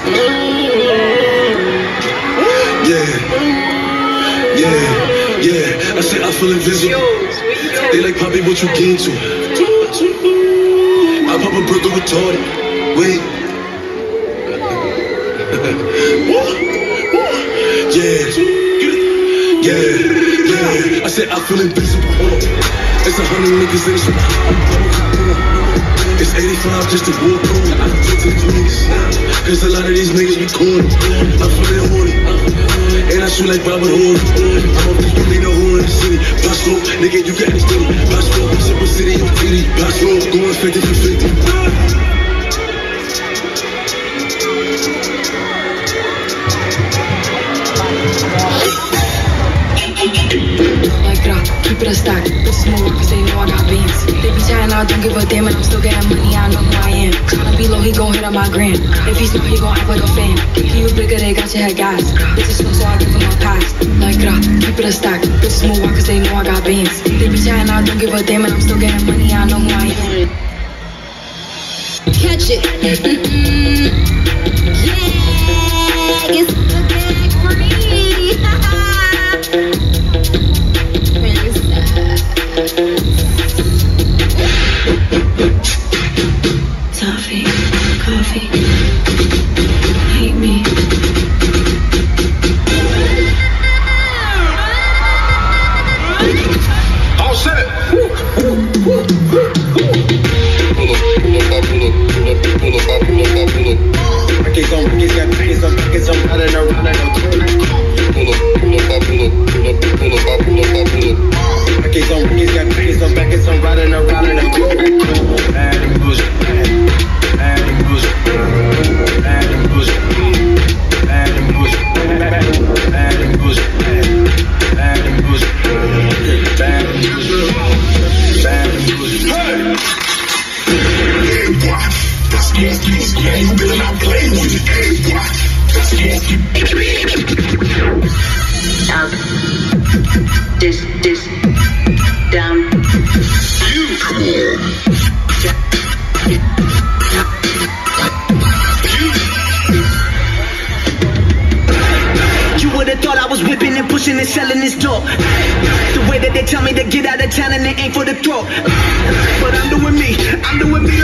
I said I feel invisible. They like Poppy, what you get to? I pop a brick of retarded. Wait. Yeah. I said I feel invisible. It's 100 niggas in this one. It's 85 just to walk on. I don't take to the 20s. Cause a lot of these niggas be corny. I'm feeling horny. And I shoot like Robert Horn. I'm off this really no whore in the city. Boss flow, nigga, you got it steady. Boss flow, Super City, on TD. Boss flow, going 50 for 50. Like drop, keep it a stack. Bitches move cause they know I got beans. They be chatting, I don't give a damn, and I'm still getting money, I know who I am. Tryna be low, he gon' hit on my gram. If he's smart, he gon' act like a fan. If you bigger, they got your head gas. Bitches slow, so I give him a pass. Like drop, keep it a stack. Bitches move cause they know I got beans. They be chatting, I don't give a damn, and I'm still getting money, I know who I am. Catch it. Yeah, it's good for me. Toffee, coffee, hate me. All set. This, down. You would've thought I was whipping and pushing and selling this dope. The way that they tell me to get out of town and they ain't for the throat. But I'm doing me,